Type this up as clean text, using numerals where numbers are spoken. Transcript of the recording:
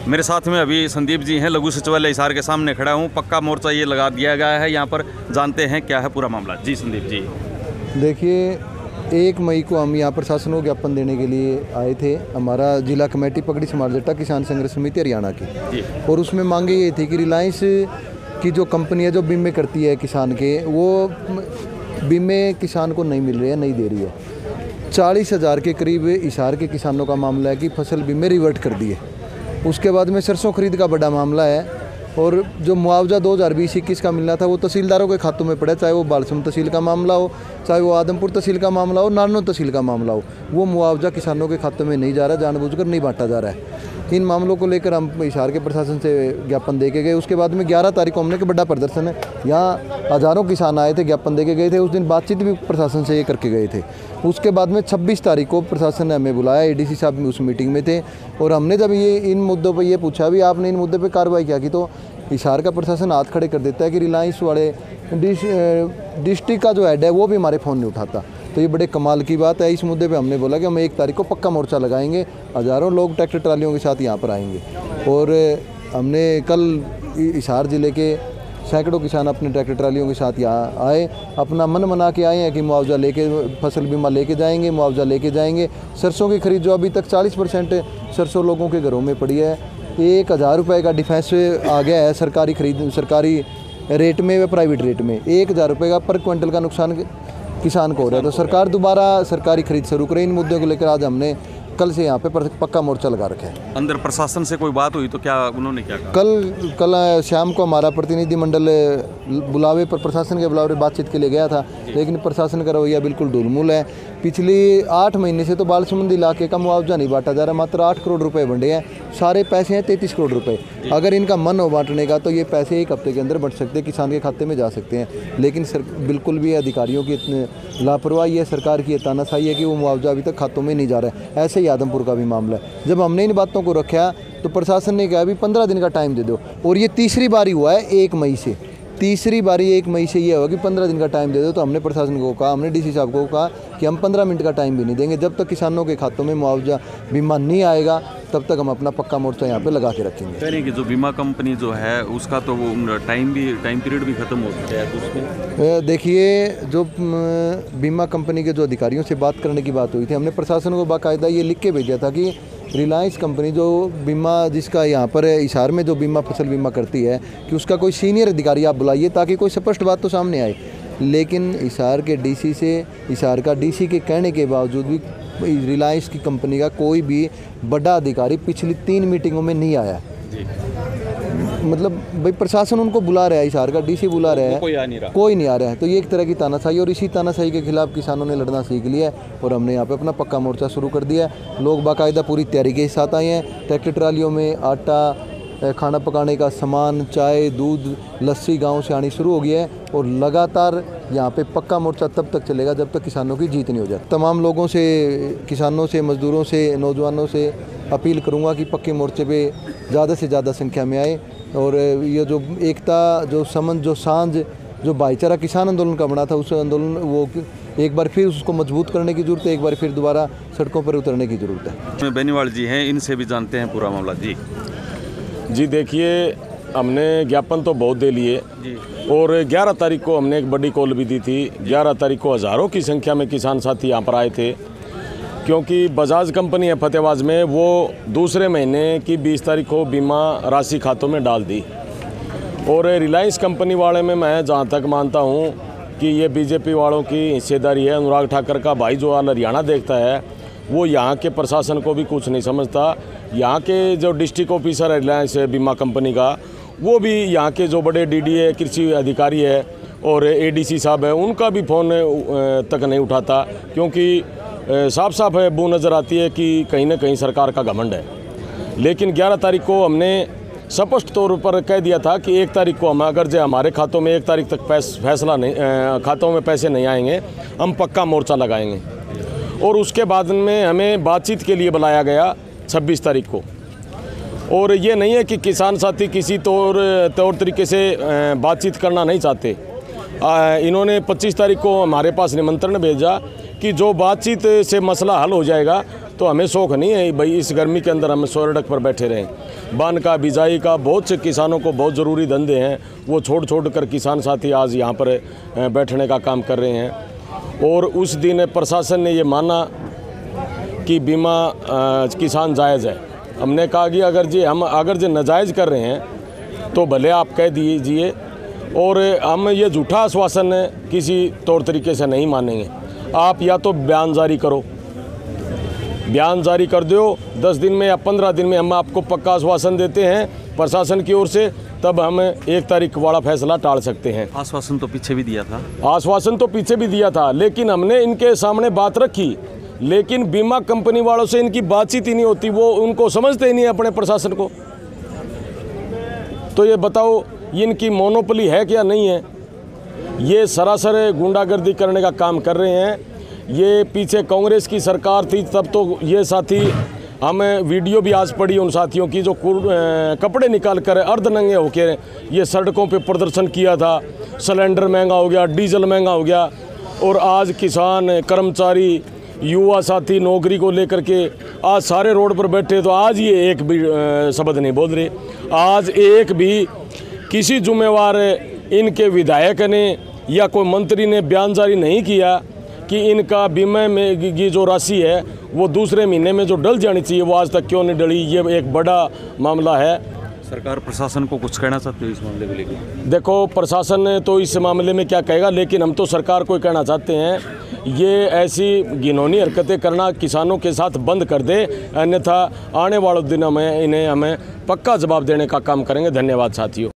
मेरे साथ में अभी संदीप जी हैं, लघु सचिवालय हिसार के सामने खड़ा हूँ। पक्का मोर्चा ये लगा दिया गया है यहाँ पर, जानते हैं क्या है पूरा मामला। जी संदीप जी। देखिए, 1 मई को हम यहाँ प्रशासन को ज्ञापन देने के लिए आए थे। हमारा जिला कमेटी पगड़ी समार जट्टा किसान संघर्ष समिति हरियाणा की, और उसमें मांगे ये थी कि रिलायंस की जो कंपनी है जो बीमे करती है किसान के, वो बीमे किसान को नहीं मिल रही है, नहीं दे रही है। 40,000 के करीब हिसार के किसानों का मामला है कि फसल बीमे रिवर्ट कर दिए। उसके बाद में सरसों खरीद का बड़ा मामला है, और जो मुआवजा 2020-21 का मिलना था वो तहसीलदारों के खातों में पड़ा, चाहे वो बालसुम तहसील का मामला हो, चाहे वो आदमपुर तहसील का मामला हो, नारनौल तहसील का मामला हो, वो मुआवजा किसानों के खातों में नहीं जा रहा, जानबूझकर नहीं बांटा जा रहा है। इन मामलों को लेकर हम हिसार के प्रशासन से ज्ञापन दे के गए। उसके बाद में 11 तारीख को हमने एक बड़ा प्रदर्शन है, यहाँ हज़ारों किसान आए थे, ज्ञापन दे के गए थे। उस दिन बातचीत भी प्रशासन से ये करके गए थे। उसके बाद में 26 तारीख को प्रशासन ने हमें बुलाया, एडीसी साहब भी उस मीटिंग में थे, और हमने जब ये इन मुद्दों पर ये पूछा भी आपने इन मुद्दे पर कार्रवाई क्या की, तो हिसार का प्रशासन हाथ खड़े कर देता है कि रिलायंस वाले डिस्ट्रिक्ट का जो हेड है वो भी हमारे फ़ोन नहीं उठाता। तो ये बड़े कमाल की बात है। इस मुद्दे पे हमने बोला कि हम 1 तारीख को पक्का मोर्चा लगाएंगे, हज़ारों लोग ट्रैक्टर ट्रालियों के साथ यहाँ पर आएंगे। और हमने कल हिसार ज़िले के सैकड़ों किसान अपने ट्रैक्टर ट्रालियों के साथ यहाँ आए, अपना मन मना के आए हैं कि मुआवजा लेके, फसल बीमा लेके जाएंगे, मुआवजा लेके जाएंगे। सरसों की खरीद जो अभी तक 40% सरसों लोगों के घरों में पड़ी है, 1,000 रुपये का डिफेंस आ गया है सरकारी खरीद, सरकारी रेट में व प्राइवेट रेट में 1,000 रुपये का पर क्विंटल का नुकसान किसान को हो रहा है। तो सरकार दोबारा सरकारी खरीद शुरू करे। इन मुद्दों को लेकर आज हमने कल से यहाँ पे पक्का मोर्चा लगा रखा है। अंदर प्रशासन से कोई बात हुई तो क्या उन्होंने क्या कहा? कल शाम को हमारा प्रतिनिधिमंडल बुलावे पर, प्रशासन के बुलावे बातचीत के लिए गया था, लेकिन प्रशासन का रवैया बिल्कुल ढुलमुल है। पिछली 8 महीने से तो बालसुमंदी इलाके का मुआवजा नहीं बांटा जा रहा, मात्र 8 करोड़ रुपए बंटे हैं। सारे पैसे हैं 33 करोड़ रुपए। अगर इनका मन हो बांटने का तो ये पैसे 1 हफ्ते के अंदर बंट सकते हैं, किसान के खाते में जा सकते हैं। लेकिन बिल्कुल भी अधिकारियों की इतने लापरवाही है, सरकार की तानाशाही है कि वो मुआवजा अभी तक खातों में नहीं जा रहा है। ऐसे ही आदमपुर का भी मामला है। जब हमने इन बातों को रखा तो प्रशासन ने कहा अभी 15 दिन का टाइम दे दो, और ये तीसरी बारी हुआ है 1 मई से। तीसरी बारी 1 मई से ये होगा कि 15 दिन का टाइम दे दो। तो हमने प्रशासन को कहा, हमने डीसी साहब को कहा कि हम 15 मिनट का टाइम भी नहीं देंगे। जब तक किसानों के खातों में मुआवजा बीमा नहीं आएगा तब तक हम अपना पक्का मोर्चा यहाँ पे लगा के रखेंगे। कह रहे कि जो बीमा कंपनी जो है उसका तो वो टाइम पीरियड भी खत्म हो गया है। तो देखिए, जो बीमा कंपनी के जो अधिकारियों से बात करने की बात हुई थी, हमने प्रशासन को बाकायदा ये लिख के भेजा था कि रिलायंस कंपनी जो बीमा, जिसका यहाँ पर हिसार में जो बीमा फसल बीमा करती है, कि उसका कोई सीनियर अधिकारी आप बुलाइए ताकि कोई स्पष्ट बात तो सामने आए। लेकिन हिसार के डीसी से, हिसार का डीसी के कहने के बावजूद भी रिलायंस की कंपनी का कोई भी बड़ा अधिकारी पिछली 3 मीटिंगों में नहीं आया। मतलब भाई प्रशासन उनको बुला रहा है, हिसार का डीसी बुला रहा है, कोई नहीं आ रहा है। तो ये एक तरह की तानाशाही, और इसी तानाशाही के खिलाफ किसानों ने लड़ना सीख लिया है, और हमने यहाँ पे अपना पक्का मोर्चा शुरू कर दिया है। लोग बाकायदा पूरी तैयारी के साथ आए हैं। ट्रैक्टर ट्रालियों में आटा, खाना पकाने का सामान, चाय, दूध, लस्सी गांव से आनी शुरू हो गई है, और लगातार यहाँ पे पक्का मोर्चा तब तक चलेगा जब तक किसानों की जीत नहीं हो जाए। तमाम लोगों से, किसानों से, मजदूरों से, नौजवानों से अपील करूँगा कि पक्के मोर्चे पे ज़्यादा से ज़्यादा संख्या में आए, और ये जो एकता, जो समन, जो सांझ, जो भाईचारा किसान आंदोलन का बना था, उस आंदोलन वो एक बार फिर उसको मजबूत करने की ज़रूरत है, एक बार फिर दोबारा सड़कों पर उतरने की ज़रूरत है। बेनीवाल जी हैं, इनसे भी जानते हैं पूरा मामला। जी देखिए, हमने ज्ञापन तो बहुत दे लिए, और 11 तारीख को हमने एक बड़ी कॉल भी दी थी। 11 तारीख को हज़ारों की संख्या में किसान साथी यहाँ पर आए थे, क्योंकि बजाज कंपनी है फतेहबाद में, वो दूसरे महीने की 20 तारीख को बीमा राशि खातों में डाल दी। और रिलायंस कंपनी वाले में मैं जहाँ तक मानता हूँ कि ये बीजेपी वालों की हिस्सेदारी है। अनुराग ठाकर का भाई जो हरियाणा देखता है, वो यहाँ के प्रशासन को भी कुछ नहीं समझता। यहाँ के जो डिस्ट्रिक्ट ऑफिसर है रिलायंस बीमा कंपनी का, वो भी यहाँ के जो बड़े डीडीए कृषि अधिकारी है और एडीसी साहब है, उनका भी फ़ोन तक नहीं उठाता, क्योंकि साफ साफ है वो नज़र आती है कि कहीं ना कहीं सरकार का घमंड है। लेकिन 11 तारीख को हमने स्पष्ट तौर पर कह दिया था कि 1 तारीख को हम, अगर जो हमारे खातों में 1 तारीख तक फैसला नहीं, खातों में पैसे नहीं आएंगे, हम पक्का मोर्चा लगाएंगे। और उसके बाद में हमें बातचीत के लिए बुलाया गया 26 तारीख को। और ये नहीं है कि किसान साथी किसी तौर तरीके से बातचीत करना नहीं चाहते। इन्होंने 25 तारीख को हमारे पास निमंत्रण भेजा कि जो बातचीत से मसला हल हो जाएगा तो हमें शौक नहीं है भाई इस गर्मी के अंदर हम सड़क पर बैठे रहें। बान का, बिजाई का, बहुत से किसानों को बहुत ज़रूरी धंधे हैं, वो छोड़ कर किसान साथी आज यहाँ पर बैठने का काम कर रहे हैं। और उस दिन प्रशासन ने ये माना कि बीमा किसान जायज़ है। हमने कहा कि अगर जो नाजायज़ कर रहे हैं तो भले आप कह दीजिए, और हम ये झूठा आश्वासन किसी तौर तरीके से नहीं मानेंगे। आप या तो बयान जारी करो, बयान जारी कर दो 10 दिन में या 15 दिन में, हम आपको पक्का आश्वासन देते हैं प्रशासन की ओर से, तब हम 1 तारीख वाला फैसला टाल सकते हैं। आश्वासन तो पीछे भी दिया था, आश्वासन तो पीछे भी दिया था, लेकिन हमने इनके सामने बात रखी, लेकिन बीमा कंपनी वालों से इनकी बातचीत ही नहीं होती, वो उनको समझते ही नहीं अपने प्रशासन को। तो ये बताओ इनकी मोनोपोली है क्या नहीं है? ये सरासर गुंडागर्दी करने का काम कर रहे हैं। ये पीछे कांग्रेस की सरकार थी तब तो ये साथी, हम वीडियो भी आज पड़ी उन साथियों की जो कपड़े निकाल कर अर्धनंगे होकर ये सड़कों पे प्रदर्शन किया था। सिलेंडर महंगा हो गया, डीजल महंगा हो गया, और आज किसान, कर्मचारी, युवा साथी नौकरी को लेकर के आज सारे रोड पर बैठे। तो आज ये एक भी शब्द नहीं बोल रहे। आज एक भी किसी जुम्मेवार इनके विधायक ने या कोई मंत्री ने बयान जारी नहीं किया कि इनका बीमा में की जो राशि है वो दूसरे महीने में जो डल जानी चाहिए वो आज तक क्यों नहीं डली। ये एक बड़ा मामला है। सरकार प्रशासन को कुछ कहना चाहते हो इस मामले को लेकर? देखो, प्रशासन तो इस मामले में क्या कहेगा, लेकिन हम तो सरकार को कहना चाहते हैं ये ऐसी घिनौनी हरकतें करना किसानों के साथ बंद कर दे, अन्यथा आने वाले दिनों में हमें पक्का जवाब देने का काम करेंगे। धन्यवाद साथियों।